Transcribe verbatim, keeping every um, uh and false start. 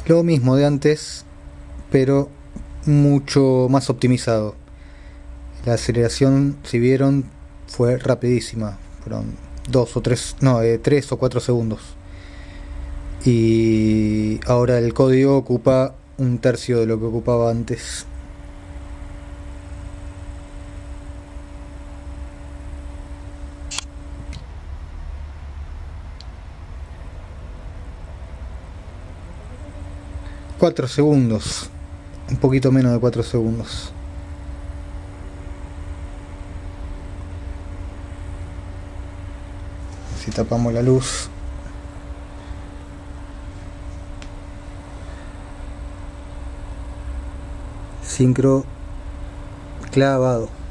Lo mismo de antes, pero mucho más optimizado. La aceleración, si vieron, fue rapidísima. Fueron dos o tres, no, eh, tres o cuatro segundos. Y ahora el código ocupa un tercio de lo que ocupaba antes. Cuatro segundos. Un poquito menos de cuatro segundos. Si tapamos la luz. Sincro clavado.